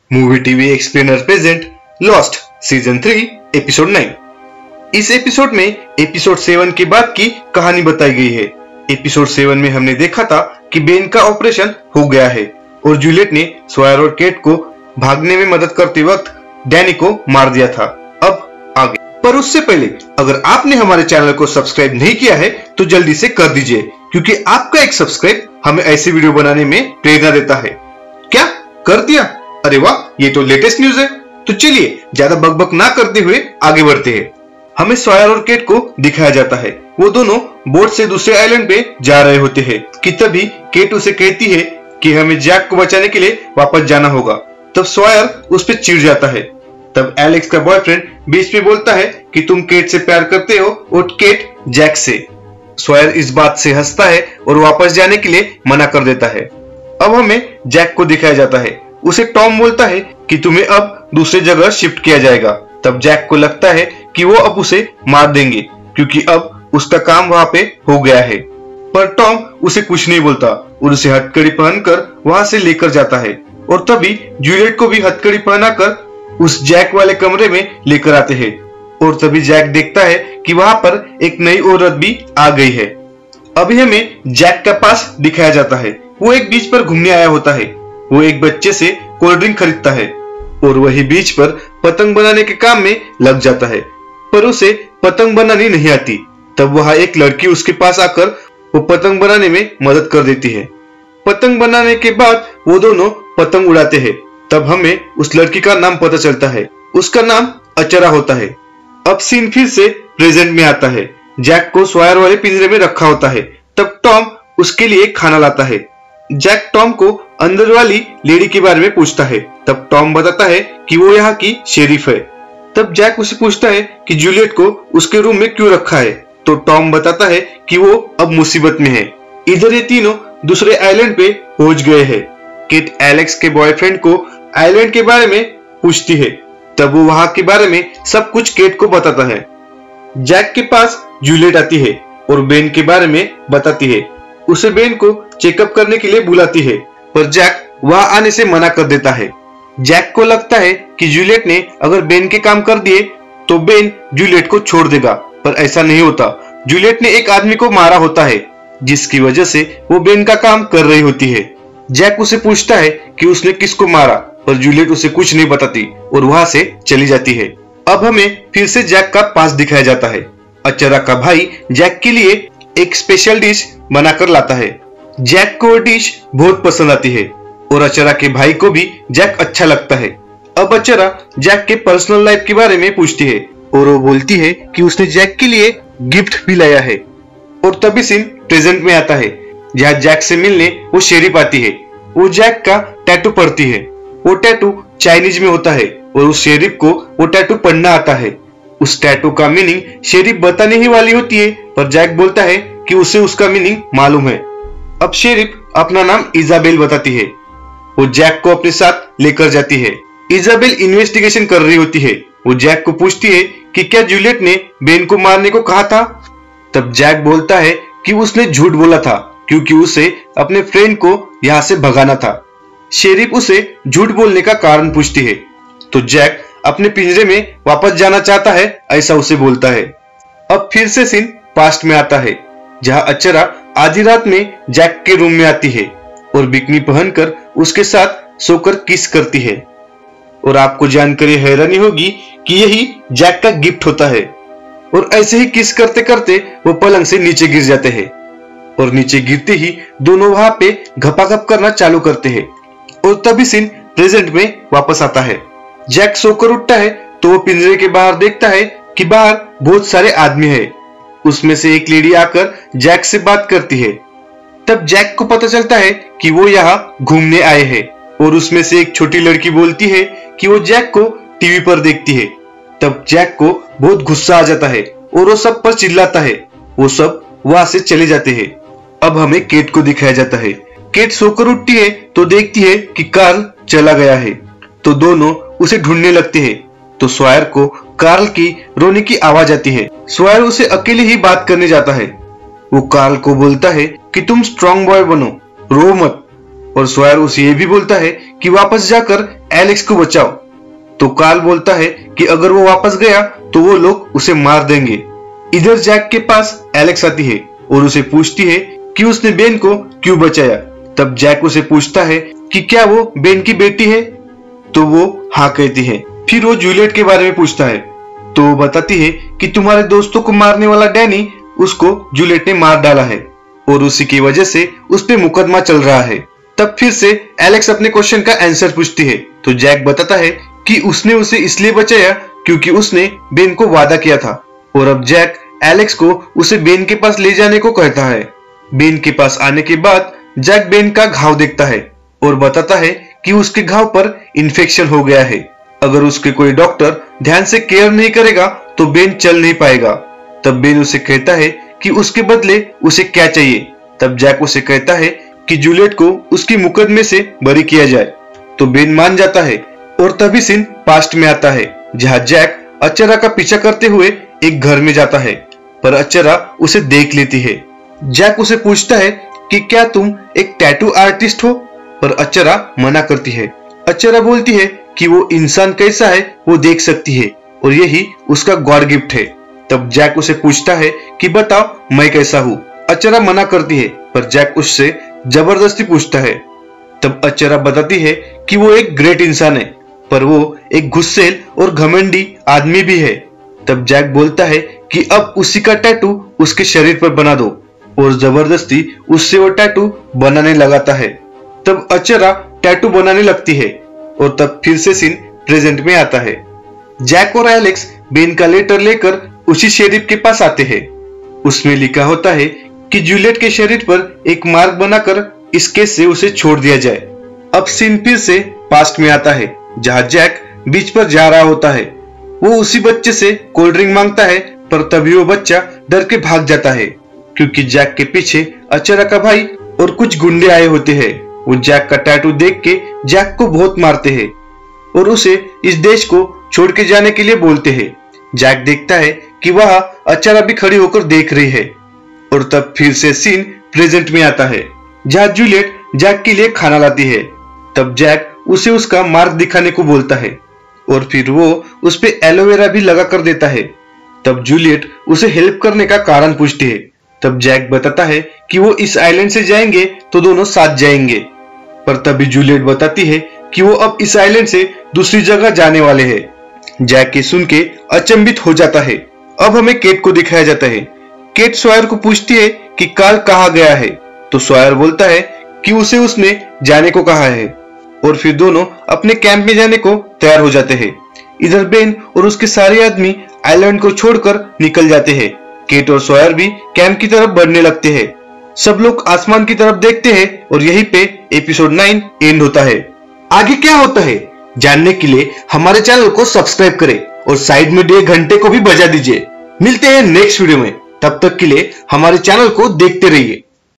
Movie TV explainer present lost season 3 episode 9। इस episode में episode 7 के बाद की कहानी बताई गई है। एपिसोड 7 में हमने देखा था कि बेन का ऑपरेशन हो गया है और जूलियट ने सॉयर और केट को भागने में मदद करते वक्त डैनी को मार दिया था। अब आगे, पर उससे पहले अगर आपने हमारे चैनल को सब्सक्राइब नहीं किया है तो जल्दी से कर दीजिए, क्योंकि आपका एक सब्सक्राइब हमें ऐसे वीडियो बनाने में प्रेरणा देता है। क्या कर दिया? अरे वाह, ये तो लेटेस्ट न्यूज है। तो चलिए ज्यादा बकबक ना करते हुए आगे बढ़ते हैं। हमें सॉयर और केट को दिखाया जाता है, वो दोनों बोट से दूसरे आइलैंड पे जा रहे होते हैं कि तभी केट उसे कहती है कि हमें जैक को बचाने के लिए वापस जाना होगा। तब सॉयर उस पर चिढ़ जाता है। तब एलेक्स का बॉयफ्रेंड बीच में बोलता है कि तुम केट से प्यार करते हो और केट जैक से। सॉयर इस बात से हंसता है और वापस जाने के लिए मना कर देता है। अब हमें जैक को दिखाया जाता है। उसे टॉम बोलता है कि तुम्हें अब दूसरी जगह शिफ्ट किया जाएगा। तब जैक को लगता है कि वो अब उसे मार देंगे क्योंकि अब उसका काम वहां पे हो गया है, पर टॉम उसे कुछ नहीं बोलता और उसे हथकड़ी पहनकर वहां से लेकर जाता है। और तभी जूलियट को भी हथकड़ी पहनाकर उस जैक वाले कमरे में लेकर आते हैं। और तभी जैक देखता है कि वहां पर एक नई औरत भी आ गई है। अभी हमें जैक का पास दिखाया जाता है। वो एक बीच पर घूमने आया होता है। वो एक बच्चे से कोल्ड ड्रिंक खरीदता है और वही बीच पर पतंग बनाने के काम में लग जाता है, पर उसे पतंग बनानी नहीं आती। तब वहां एक लड़की उसके पास आकर वो पतंग बनाने में मदद कर देती है। पतंग बनाने के बाद वो दोनों पतंग उड़ाते हैं। तब हमें उस लड़की का नाम पता चलता है। उसका नाम अचरा होता है। अब सीन फिर से प्रेजेंट में आता है। जैक को सॉयर वाले पिंजरे में रखा होता है। तब टॉम उसके लिए खाना लाता है। जैक टॉम को अंदर वाली लेडी के बारे में पूछता है। तब टॉम बताता है कि वो यहाँ की शेरिफ है। तब जैक उसे पूछता है कि जूलियट को उसके रूम में क्यों रखा है। तो टॉम बताता है कि वो अब मुसीबत में है। इधर ये तीनों दूसरे आइलैंड पे पहुंच गए हैं। केट एलेक्स के बॉयफ्रेंड को आइलैंड के बारे में पूछती है। तब वो वहां के बारे में सब कुछ केट को बताता है। जैक के पास जूलियट आती है और बेन के बारे में बताती है। उसे बेन को चेकअप करने के लिए बुलाती है, पर जैक वहां आने से मना कर देता है। जैक को लगता है कि जूलियट ने अगर बेन के काम कर दिए तो बेन जूलियट को छोड़ देगा, पर ऐसा नहीं होता। जूलियट ने एक आदमी को मारा होता है जिसकी वजह से वो बेन का काम कर रही होती है। जैक उसे पूछता है कि उसने किसको मारा, पर जूलियट उसे कुछ नहीं बताती और वहां से चली जाती है। अब हमें फिर से जैक का पास दिखाया जाता है। अचरा का भाई जैक के लिए एक स्पेशल डिश बनाकर लाता है। जैक को वो डिश बहुत पसंद आती है और अचरा के भाई को भी जैक अच्छा लगता है। अब अचरा जैक के पर्सनल लाइफ के बारे में पूछती है और वो बोलती है कि उसने जैक के लिए गिफ्ट भी लाया है। और तभी सीन प्रेजेंट में आता है, जहाँ जैक से मिलने वो शेरिफ आती है। वो जैक का टैटू पढ़ती है। वो टैटू चाइनीज में होता है और उस शेरिफ को वो टैटू पढ़ना आता है। उस टैटू का मीनिंग शेरिफ बताने ही वाली होती है, पर जैक बोलता है कि उसे उसका मीनिंग मालूम है। अब शेरिफ अपना नाम इजाबेल बताती है। वो जैक को अपने साथ लेकर जाती है। इजाबेल इन्वेस्टिगेशन कर रही होती है। वो जैक को पूछती है कि क्या जूलियट ने बेन को मारने को कहा था। तब जैक बोलता है कि उसने झूठ बोला था क्योंकि उसे अपने फ्रेंड को यहाँ से भगाना था। शेरिफ उसे झूठ बोलने का कारण पूछती है तो जैक अपने पिंजरे में वापस जाना चाहता है, ऐसा उसे बोलता है। अब फिर से सीन पास्ट में आता है, जहां अचरा आधी रात में जैक के रूम में आती है और बिकनी पहनकर उसके साथ सोकर किस करती है। और आपको जानकर हैरानी होगी कि यही जैक का गिफ्ट होता है। और ऐसे ही किस करते करते वो पलंग से नीचे गिर जाते हैं और नीचे गिरते ही दोनों वहां पे घपाघप करना चालू करते हैं। और तभी सीन प्रेजेंट में वापस आता है। जैक सोकर उठता है तो वो पिंजरे के बाहर देखता है कि बाहर बहुत सारे आदमी हैं। उसमें से एक लेडी आकर जैक से बात करती है। तब जैक को पता चलता है कि वो यहाँ घूमने आए हैं। और उसमें से एक छोटी लड़की बोलती है कि वो जैक को टीवी पर देखती है। तब जैक को बहुत गुस्सा आ जाता है और वो सब पर चिल्लाता है। वो सब वहां से चले जाते हैं। अब हमें केट को दिखाया जाता है। केट सोकर उठती है तो देखती है कि कार्ल चला गया है। तो दोनों उसे ढूंढने लगते हैं। तो सॉयर को कार्ल की रोने की आवाज आती है। सॉयर उसे अकेले ही बात करने जाता है। वो कार्ल को बोलता है कि तुम स्ट्रॉन्ग बॉय बनो, रो मत। और सॉयर उसे ये भी बोलता है कि वापस जाकर एलेक्स को बचाओ। तो कार्ल बोलता है कि अगर वो वापस गया तो वो लोग उसे मार देंगे। इधर जैक के पास एलेक्स आती है और उसे पूछती है कि उसने बेन को क्यों बचाया। तब जैक उसे पूछता है कि क्या वो बेन की बेटी है, तो वो हाँ कहती है। फिर वो जूलियट के बारे में पूछता है तो वो बताती है कि तुम्हारे दोस्तों को मारने वाला डैनी, उसको जूलियट ने मार डाला है और उसी की वजह से उस पे मुकदमा चल रहा है। तब फिर से एलेक्स अपने क्वेश्चन का आंसर पूछती है तो जैक बताता है कि उसने उसे इसलिए बचाया क्योंकि उसने बेन को वादा किया था। और अब जैक एलेक्स को उसे बेन के पास ले जाने को कहता है। बेन के पास आने के बाद जैक बेन का घाव देखता है और बताता है कि उसके घाव पर इन्फेक्शन हो गया है। अगर उसके कोई डॉक्टर ध्यान से केयर नहीं करेगा तो बेन चल नहीं पाएगा। तब बेन उसे कहता है कि उसके बदले उसे क्या चाहिए। तब जैक उसे कहता है कि जूलियट को उसकी मुकदमे से बरी किया जाए। तो बेन मान जाता है और तभी सीन पास्ट में आता है जहां जैक अचरा का पीछा करते हुए एक घर में जाता है, पर अचरा उसे देख लेती है। जैक उसे पूछता है कि क्या तुम एक टैटू आर्टिस्ट हो, पर अचरा मना करती है। अचरा बोलती है कि वो इंसान कैसा है वो देख सकती है और यही उसका गॉड गिफ्ट है। तब जैक उसे पूछता है कि बताओ मैं कैसा हूँ। अचरा मना करती है पर जैक उससे जबरदस्ती पूछता है। तब अचरा बताती है कि वो एक ग्रेट इंसान है पर वो एक गुस्सेल और घमंडी आदमी भी है। तब जैक बोलता है कि अब उसी का टैटू उसके शरीर पर बना दो और जबरदस्ती उससे वो टैटू बनाने लगाता है। तब अचरा टैटू बनाने लगती है और तब फिर से सीन प्रेजेंट में आता है। जैक और एलेक्स बेन का लेटर लेकर उसी शेरिफ के पास आते हैं। उसमें लिखा होता है कि जूलियट के शरीर पर एक मार्क बनाकर इस केस से उसे छोड़ दिया जाए। अब सीन फिर से पास्ट में आता है जहां जैक बीच पर जा रहा होता है। वो उसी बच्चे से कोल्ड ड्रिंक मांगता है पर तभी वो बच्चा डर के भाग जाता है क्योंकि जैक के पीछे अचरा का भाई और कुछ गुंडे आए होते हैं। वो जैक का टैटू देख के जैक को बहुत मारते हैं और उसे इस देश को छोड़ के जाने के लिए बोलते हैं। जैक देखता है कि वह अचरा भी खड़ी होकर देख रही है और तब फिर से सीन प्रेजेंट में आता है जहां जूलियट जैक के लिए खाना लाती है। तब जैक उसे उसका मार्क दिखाने को बोलता है और फिर वो उस पे एलोवेरा भी लगा कर देता है। तब जूलियट उसे हेल्प करने का कारण पूछती है। तब जैक बताता है कि वो इस आइलैंड से जाएंगे तो दोनों साथ जाएंगे, पर तभी जूलियट बताती है कि वो अब इस आइलैंड से दूसरी जगह जाने वाले हैं। जैक ये सुन के अचंभित हो जाता है। अब हमें केट को दिखाया जाता है। केट सॉयर को पूछती है कि कार्ल कहाँ गया है, तो सॉयर बोलता है कि उसे उसने जाने को कहा है और फिर दोनों अपने कैंप में जाने को तैयार हो जाते हैं। इधर बेन और उसके सारे आदमी आइलैंड को छोड़कर निकल जाते हैं। केट और सॉयर भी कैंप की तरफ बढ़ने लगते हैं। सब लोग आसमान की तरफ देखते हैं और यहीं पे एपिसोड 9 एंड होता है। आगे क्या होता है जानने के लिए हमारे चैनल को सब्सक्राइब करें और साइड में दिए घंटे को भी बजा दीजिए। मिलते हैं नेक्स्ट वीडियो में, तब तक के लिए हमारे चैनल को देखते रहिए।